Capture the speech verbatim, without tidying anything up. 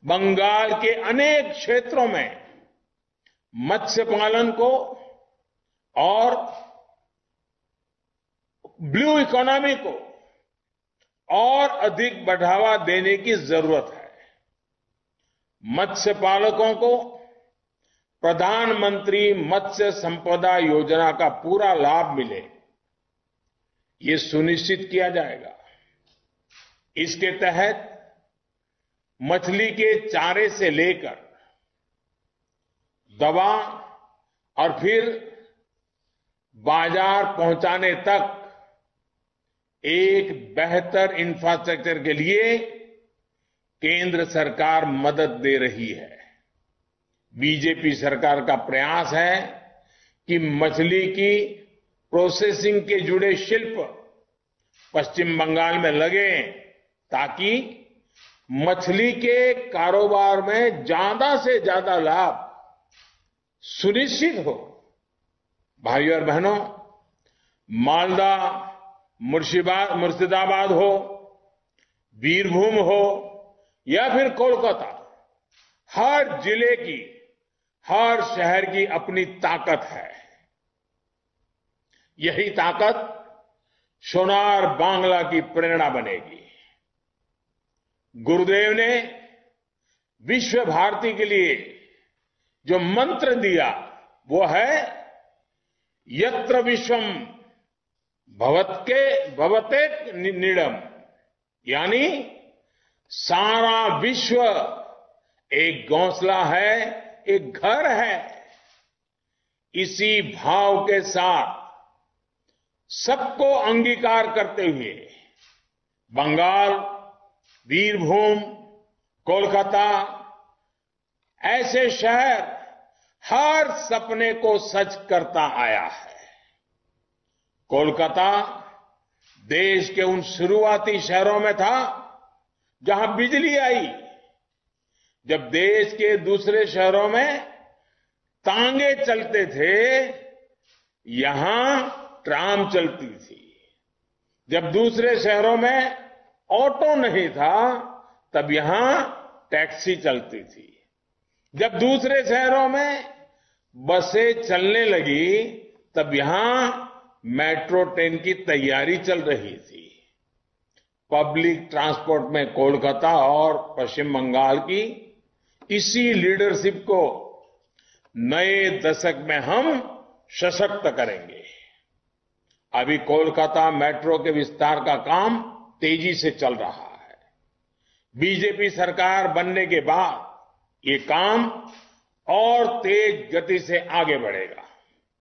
बंगाल के अनेक क्षेत्रों में मत्स्य पालन को और ब्लू इकोनॉमी को और अधिक बढ़ावा देने की जरूरत है। मत्स्य पालकों को प्रधानमंत्री मत्स्य संपदा योजना का पूरा लाभ मिले, ये सुनिश्चित किया जाएगा। इसके तहत मछली के चारे से लेकर दवा और फिर बाजार पहुंचाने तक एक बेहतर इंफ्रास्ट्रक्चर के लिए केंद्र सरकार मदद दे रही है। बीजेपी सरकार का प्रयास है कि मछली की प्रोसेसिंग के जुड़े शिल्प पश्चिम बंगाल में लगे, ताकि मछली के कारोबार में ज्यादा से ज्यादा लाभ सुनिश्चित हो। भाइयों और बहनों, मालदा, मुर्शिदाबाद मुर्शिदाबाद हो, बीरभूम हो या फिर कोलकाता, हर जिले की, हर शहर की अपनी ताकत है। यही ताकत सोनार बांग्ला की प्रेरणा बनेगी। गुरुदेव ने विश्व भारती के लिए जो मंत्र दिया वो है यत्र विश्वम भवत्के भवते नीडम, यानी सारा विश्व एक घोंसला है, एक घर है। इसी भाव के साथ सबको अंगीकार करते हुए बंगाल, बीरभूम, कोलकाता ऐसे शहर हर सपने को सच करता आया है। कोलकाता देश के उन शुरुआती शहरों में था जहां बिजली आई, जब देश के दूसरे शहरों में तांगे चलते थे, यहां ट्राम चलती थी। जब दूसरे शहरों में ऑटो नहीं था, तब यहां टैक्सी चलती थी। जब दूसरे शहरों में बसें चलने लगी, तब यहां मेट्रो ट्रेन की तैयारी चल रही थी। पब्लिक ट्रांसपोर्ट में कोलकाता और पश्चिम बंगाल की इसी लीडरशिप को नए दशक में हम सशक्त करेंगे। अभी कोलकाता मेट्रो के विस्तार का काम तेजी से चल रहा है। बीजेपी सरकार बनने के बाद ये काम और तेज गति से आगे बढ़ेगा।